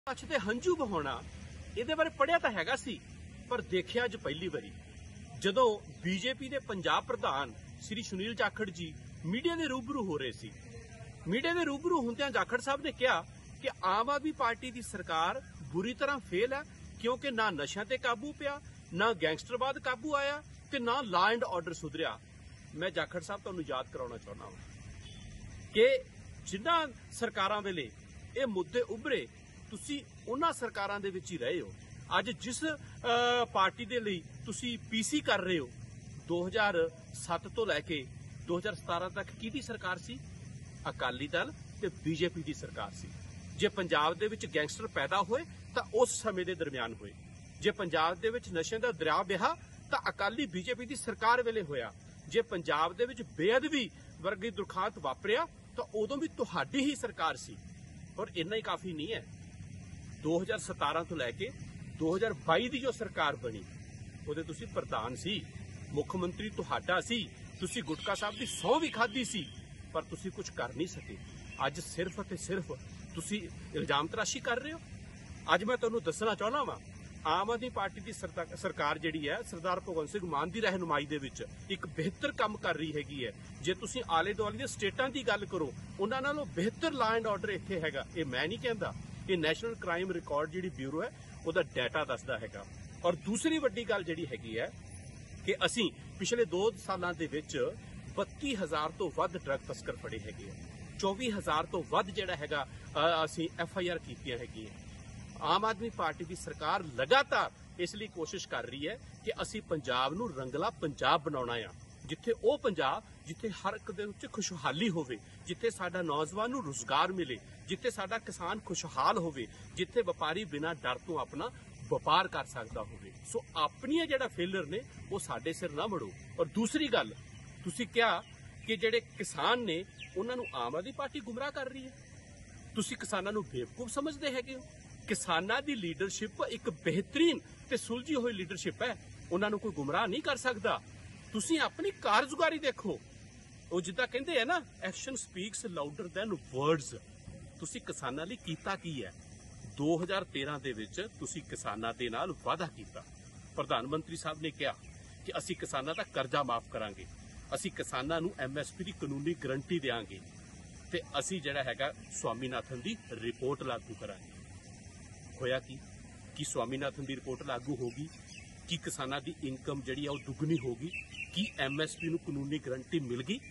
ਅੱਛ ਤੇ ਹੰਝੂ ਬਹਾਉਣਾ ਇਹਦੇ ਬਾਰੇ ਪੜਿਆ ਤਾਂ ਹੈਗਾ ਸੀ, ਪਰ ਦੇਖਿਆ ਅੱਜ ਪਹਿਲੀ ਵਾਰੀ ਜਦੋਂ ਬੀਜੇਪੀ ਦੇ ਪੰਜਾਬ ਪ੍ਰਧਾਨ ਸ੍ਰੀ ਸੁਨੀਲ ਜਾਖੜ ਜੀ ਮੀਡੀਆ ਦੇ ਰੂਬਰੂ ਹੋ ਰਹੇ ਸੀ। ਮੀਡੀਆ ਦੇ ਰੂਬਰੂ ਹੁੰਦਿਆਂ ਜਾਖੜ ਸਾਹਿਬ ਨੇ ਕਿਹਾ ਕਿ ਆਮ ਆਦਮੀ ਪਾਰਟੀ ਦੀ ਸਰਕਾਰ ਬੁਰੀ ਤਰ੍ਹਾਂ ਫੇਲ ਹੈ, ਕਿਉਂਕਿ ਨਾ ਨਸ਼ਿਆਂ ਤੇ ਕਾਬੂ ਪਿਆ, ਨਾ ਗੈਂਗਸਟਰਵਾਦ ਕਾਬੂ ਆਇਆ ਤੇ ਨਾ ਲਾ ਐਂਡ ਆਰਡਰ ਸੁਧਰਿਆ। ਮੈਂ ਜਾਖੜ ਸਾਹਿਬ ਤੁਹਾਨੂੰ ਯਾਦ ਕਰਾਉਣਾ ਚਾਹੁੰਦਾ ਹਾਂ ਕਿ ਜਿਨ੍ਹਾਂ ਸਰਕਾਰਾਂ ਵੇਲੇ ਇਹ ਮੁੱਦੇ ਉੱਭਰੇ, ਤੁਸੀਂ ਉਹਨਾਂ ਸਰਕਾਰਾਂ ਦੇ ਵਿੱਚ ਹੀ ਰਹੇ ਹੋ। ਅੱਜ ਜਿਸ ਪਾਰਟੀ ਦੇ ਲਈ ਤੁਸੀਂ ਪੀਸੀ ਕਰ ਰਹੇ ਹੋ, 2007 ਤੋਂ ਲੈ ਕੇ 2017 ਤੱਕ ਕਿਹਦੀ ਸਰਕਾਰ ਸੀ? ਅਕਾਲੀ ਦਲ ਤੇ ਬੀਜੇਪੀ ਦੀ ਸਰਕਾਰ ਸੀ। ਜੇ ਪੰਜਾਬ ਦੇ ਵਿੱਚ ਗੈਂਗਸਟਰ ਪੈਦਾ ਹੋਏ ਤਾਂ ਉਸ ਸਮੇਂ ਦੇ ਦਰਮਿਆਨ ਹੋਏ। ਜੇ ਪੰਜਾਬ ਦੇ ਵਿੱਚ ਨਸ਼ਿਆਂ ਦਾ ਦਰਿਆ ਵਹਿਆ ਤਾਂ ਅਕਾਲੀ ਬੀਜੇਪੀ ਦੀ ਸਰਕਾਰ ਵੇਲੇ ਹੋਇਆ। ਜੇ ਪੰਜਾਬ ਦੇ ਵਿੱਚ ਬੇਅਦਬੀ ਵਰਗੀ ਦੁਰਖਾਂਤ ਵਾਪਰਿਆ ਤਾਂ ਉਦੋਂ ਵੀ ਤੁਹਾਡੀ ਹੀ ਸਰਕਾਰ ਸੀ। ਔਰ ਇੰਨਾ ਹੀ ਕਾਫੀ ਨਹੀਂ ਹੈ, 2017 ਤੋਂ ਲੈ ਕੇ 2022 ਦੀ ਜੋ ਸਰਕਾਰ ਬਣੀ ਉਹਦੇ ਤੁਸੀਂ ਪ੍ਰਧਾਨ ਸੀ, ਮੁੱਖ ਮੰਤਰੀ ਤੁਹਾਡਾ ਸੀ, ਤੁਸੀਂ ਗੁਟਕਾ ਸਾਹਿਬ ਦੀ ਸਹੁੰ ਵੀ ਖਾਧੀ ਸੀ, ਪਰ ਤੁਸੀਂ ਕੁਝ ਕਰ ਨਹੀਂ ਸਕੇ। ਅੱਜ ਸਿਰਫ ਅਤੇ ਸਿਰਫ ਤੁਸੀਂ ਇਲਜ਼ਾਮ ਤਰਾਸ਼ੀ ਕਰ ਰਹੇ ਹੋ। ਅੱਜ ਮੈਂ ਤੁਹਾਨੂੰ ਦੱਸਣਾ ਚਾਹੁੰਦਾ ਵਾਂ, ਆਮ ਆਦਮੀ ਪਾਰਟੀ ਦੀ ਸਰਕਾਰ ਜਿਹੜੀ ਹੈ ਸਰਦਾਰ ਭਗਵੰਤ ਸਿੰਘ ਮਾਨ ਦੀ ਰਹਿਨੁਮਾਈ ਦੇ ਵਿੱਚ ਇੱਕ ਬਿਹਤਰ ਕੰਮ ਕਰ ਰਹੀ ਹੈਗੀ ਹੈ। ਜੇ ਤੁਸੀਂ ਆਲੇ ਦੁਆਲੇ ਦੀਆਂ ਸਟੇਟਾਂ ਦੀ ਗੱਲ ਕਰੋ, ਉਹਨਾਂ ਨਾਲੋਂ ਬਿਹਤਰ ਲਾ ਐਂਡ ਆਰਡਰ ਇੱਥੇ ਹੈਗਾ। ਇਹ ਮੈਂ ਨਹੀਂ ਕਹਿੰਦਾ, ਇਹ ਨੈਸ਼ਨਲ ਕ੍ਰਾਈਮ ਰਿਕਾਰਡ ਜਿਹੜੀ ਬਿਊਰੋ ਹੈ ਉਹਦਾ ਡਾਟਾ ਦੱਸਦਾ ਹੈਗਾ। ਔਰ ਦੂਸਰੀ ਵੱਡੀ ਗੱਲ ਜਿਹੜੀ ਹੈਗੀ ਹੈ ਕਿ ਅਸੀਂ ਪਿਛਲੇ 2 ਸਾਲਾਂ ਦੇ ਵਿੱਚ 32,000 ਤੋਂ ਵੱਧ ਡਰੱਗ ਤਸਕਰ ਫੜੇ ਹੈਗੇ ਆ, 24,000 ਤੋਂ ਵੱਧ ਜਿਹੜਾ ਹੈਗਾ ਅਸੀਂ FIR ਕੀਤੀਆਂ ਹੈਗੀਆਂ। ਆਮ ਆਦਮੀ ਪਾਰਟੀ ਦੀ ਸਰਕਾਰ ਲਗਾਤਾਰ ਇਸ ਲਈ ਕੋਸ਼ਿਸ਼ ਕਰ ਰਹੀ ਹੈ ਕਿ ਅਸੀਂ ਪੰਜਾਬ ਨੂੰ ਰੰਗਲਾ ਪੰਜਾਬ ਬਣਾਉਣਾ ਆ, ਜਿੱਥੇ ਉਹ ਪੰਜਾਬ ਜਿੱਥੇ ਹਰ ਇੱਕ ਦੇ ਵਿੱਚ ਖੁਸ਼ਹਾਲੀ ਹੋਵੇ, ਜਿੱਥੇ ਸਾਡਾ ਨੌਜਵਾਨ ਨੂੰ ਰੁਜ਼ਗਾਰ ਮਿਲੇ, ਜਿੱਥੇ ਸਾਡਾ ਕਿਸਾਨ ਖੁਸ਼ਹਾਲ ਹੋਵੇ, ਜਿੱਥੇ ਵਪਾਰੀ ਬਿਨਾਂ ਡਰ ਤੋਂ ਆਪਣਾ ਵਪਾਰ ਕਰ ਸਕਦਾ ਹੋਵੇ। ਸੋ ਆਪਣੀਆਂ ਜਿਹੜਾ ਫੇਲਰ ਨੇ ਉਹ ਸਾਡੇ ਸਿਰ ਨਾ ਮੜੋ। ਔਰ ਦੂਸਰੀ ਗੱਲ, ਤੁਸੀਂ ਕਿਹਾ ਕਿ ਜਿਹੜੇ ਕਿਸਾਨ ਨੇ ਉਹਨਾਂ ਨੂੰ ਆਮ ਆਦਮੀ ਪਾਰਟੀ ਗੁੰਮਰਾਹ ਕਰ ਰਹੀ ਹੈ। ਤੁਸੀਂ ਕਿਸਾਨਾਂ ਨੂੰ ਬੇਵਕੂਫ ਸਮਝਦੇ ਹੈਗੇ ਹੋ। ਕਿਸਾਨਾਂ ਦੀ ਲੀਡਰਸ਼ਿਪ ਇੱਕ ਬਿਹਤਰੀਨ ਤੇ ਸੁਲਝੀ ਹੋਈ ਲੀਡਰਸ਼ਿਪ ਹੈ, ਉਹਨਾਂ ਨੂੰ ਕੋਈ ਗੁੰਮਰਾਹ ਨਹੀਂ ਕਰ ਸਕਦਾ। ਤੁਸੀਂ ਆਪਣੀ ਕਾਰਜਗੁਜ਼ਾਰੀ ਦੇਖੋ। ਉਹ ਜਿੱਦਾਂ ਕਹਿੰਦੇ ਆ ਨਾ, action speaks louder than words. ਤੁਸੀਂ ਕਿਸਾਨਾਂ ਲਈ ਕੀਤਾ ਕੀ ਹੈ? 2013 ਦੇ ਵਿੱਚ ਤੁਸੀਂ ਕਿਸਾਨਾਂ ਦੇ ਨਾਲ ਵਾਅਦਾ ਕੀਤਾ। ਪ੍ਰਧਾਨ ਮੰਤਰੀ ਸਾਹਿਬ ਨੇ ਕਿਹਾ ਕਿ ਅਸੀਂ ਕਿਸਾਨਾਂ ਦਾ ਕਰਜ਼ਾ ਮਾਫ ਕਰਾਂਗੇ, ਅਸੀਂ ਕਿਸਾਨਾਂ ਨੂੰ MSP ਦੀ ਕਾਨੂੰਨੀ ਗਰੰਟੀ ਦੇਵਾਂਗੇ ਤੇ ਅਸੀਂ ਜਿਹੜਾ ਹੈਗਾ ਸਵਾਮੀਨਾਥਨ ਦੀ ਰਿਪੋਰਟ ਲਾਗੂ ਕਰਾਂਗੇ। ਹੋਇਆ ਕੀ ਸਵਾਮੀਨਾਥਨ ਦੀ ਰਿਪੋਰਟ ਲਾਗੂ ਹੋ ਗਈ? ਕੀ ਕਿਸਾਨਾਂ ਦੀ ਇਨਕਮ ਜਿਹੜੀ ਆ ਉਹ ਦੁੱਗਣੀ ਹੋ ਗਈ? ਕੀ MSP ਨੂੰ ਕਾਨੂੰਨੀ ਗਰੰਟੀ ਮਿਲ ਗਈ?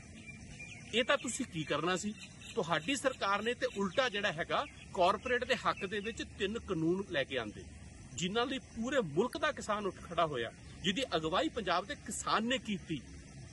ਇਹ ਤਾਂ ਤੁਸੀਂ ਕੀ ਕਰਨਾ ਸੀ। ਤੁਹਾਡੀ ਸਰਕਾਰ ਨੇ ਤੇ ਉਲਟਾ ਜਿਹੜਾ ਹੈਗਾ ਕਾਰਪੋਰੇਟ ਦੇ ਹੱਕ ਦੇ ਵਿੱਚ 3 ਕਾਨੂੰਨ ਲੈ ਕੇ ਆਂਦੇ, ਜਿਨ੍ਹਾਂ ਲਈ ਪੂਰੇ ਮੁਲਕ ਦਾ ਕਿਸਾਨ ਉੱਠ ਖੜਾ ਹੋਇਆ, ਜਿਹਦੀ ਅਗਵਾਈ ਪੰਜਾਬ ਦੇ ਕਿਸਾਨ ਨੇ ਕੀਤੀ।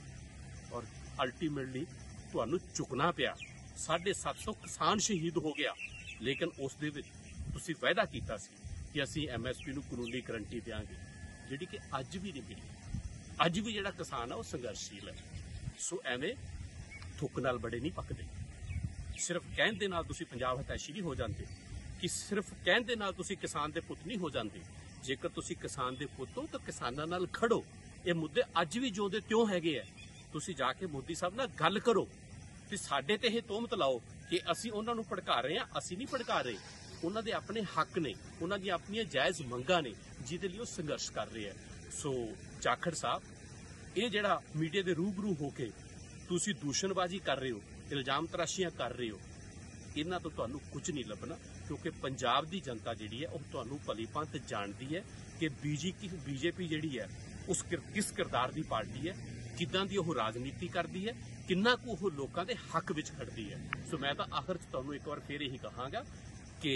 ਔਰ ਅਲਟੀਮੇਟਲੀ ਤੁਹਾਨੂੰ ਝੁਕਣਾ ਪਿਆ। 750 ਕਿਸਾਨ ਸ਼ਹੀਦ ਹੋ ਗਿਆ, ਲੇਕਿਨ ਉਸ ਦੇ ਵਿੱਚ ਤੁਸੀਂ ਵਾਅਦਾ ਕੀਤਾ ਸੀ ਕਿ ਅਸੀਂ MSP ਨੂੰ ਕਾਨੂੰਨੀ ਗਰੰਟੀ ਦੇਵਾਂਗੇ, ਜਿਹੜੀ ਕਿ ਅੱਜ ਵੀ ਨਹੀਂ ਮਿਲੀ। ਅੱਜ ਵੀ ਜਿਹੜਾ ਕਿਸਾਨ ਆ ਉਹ ਸੰਘਰਸ਼ੀਲ ਹੈ। ਸੋ ਐਵੇਂ ਥੁੱਕ ਨਾਲ ਬੜੇ ਨਹੀਂ ਪੱਕਦੇ। ਸਿਰਫ ਕਹਿਣ ਦੇ ਨਾਲ ਤੁਸੀਂ ਪੰਜਾਬ ਹਤੈਸ਼ੀ ਨਹੀਂ ਹੋ ਜਾਂਦੇ, ਕਿ ਸਿਰਫ ਕਹਿਣ ਦੇ ਨਾਲ ਤੁਸੀਂ ਕਿਸਾਨ ਦੇ ਪੁੱਤ ਨਹੀਂ ਹੋ ਜਾਂਦੇ। ਜੇਕਰ ਤੁਸੀਂ ਕਿਸਾਨ ਦੇ ਪੁੱਤ ਹੋ ਤਾਂ ਕਿਸਾਨਾਂ ਨਾਲ ਖੜੋ। ਇਹ ਮੁੱਦੇ ਅੱਜ ਵੀ ਜਿਉਂਦੇ ਤਿਉਂ ਹੈਗੇ ਆ। ਤੁਸੀਂ ਜਾ ਕੇ ਮੋਦੀ ਸਾਹਿਬ ਨਾਲ ਗੱਲ ਕਰੋ ਤੇ ਸਾਡੇ ਤੇ ਇਹ ਤੋਹਮਤ ਲਾਓ ਕਿ ਅਸੀਂ ਉਹਨਾਂ ਨੂੰ ਭੜਕਾ ਰਹੇ ਹਾਂ। ਅਸੀਂ ਨਹੀਂ ਭੜਕਾ ਰਹੇ। ਉਹਨਾਂ ਦੇ ਆਪਣੇ ਹੱਕ ਨੇ, ਉਹਨਾਂ ਦੀਆਂ ਆਪਣੀਆਂ ਜਾਇਜ਼ ਮੰਗਾਂ ਨੇ, ਜਿਹਦੇ ਲਈ ਉਹ ਸੰਘਰਸ਼ ਕਰ ਰਹੇ ਆ। ਸੋ ਜਾਖੜ ਸਾਹਿਬ, ਇਹ ਜਿਹੜਾ ਮੀਡੀਆ ਦੇ ਰੂਬਰੂ ਹੋ ਕੇ ਤੁਸੀਂ ਦੂਸ਼ਣਬਾਜ਼ੀ ਕਰ ਰਹੇ ਹੋ, ਇਲਜ਼ਾਮ ਤਰਾਸ਼ੀਆਂ ਕਰ ਰਹੇ ਹੋ, ਇਹਨਾਂ ਤੋਂ ਤੁਹਾਨੂੰ ਕੁਝ ਨਹੀਂ ਲੱਭਣਾ। ਕਿਉਂਕਿ ਪੰਜਾਬ ਦੀ ਜਨਤਾ ਜਿਹੜੀ ਹੈ ਉਹ ਤੁਹਾਨੂੰ ਭਲੀ ਭਾਂਤ ਜਾਣਦੀ ਹੈ ਕਿ ਬੀਜੇਪੀ ਜਿਹੜੀ ਹੈ ਉਸ ਕਿਸ ਕਿਰਦਾਰ ਦੀ ਪਾਰਟੀ ਹੈ, ਕਿੱਦਾਂ ਦੀ ਉਹ ਰਾਜਨੀਤੀ ਕਰਦੀ ਹੈ, ਕਿੰਨਾ ਕੁ ਉਹ ਲੋਕਾਂ ਦੇ ਹੱਕ ਵਿੱਚ ਖੜਦੀ ਹੈ। ਸੋ ਮੈਂ ਤਾਂ ਆਖਰ 'ਚ ਤੁਹਾਨੂੰ ਇੱਕ ਵਾਰ ਫੇਰ ਇਹੀ ਕਹਾਂਗਾ ਕਿ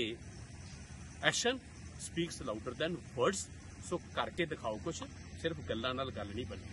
action speaks louder than words. So ਕਰਕੇ ਦਿਖਾਓ ਕੁਛ, ਸਿਰਫ ਗੱਲਾਂ ਨਾਲ ਗੱਲ ਨਹੀਂ ਬਣੀ।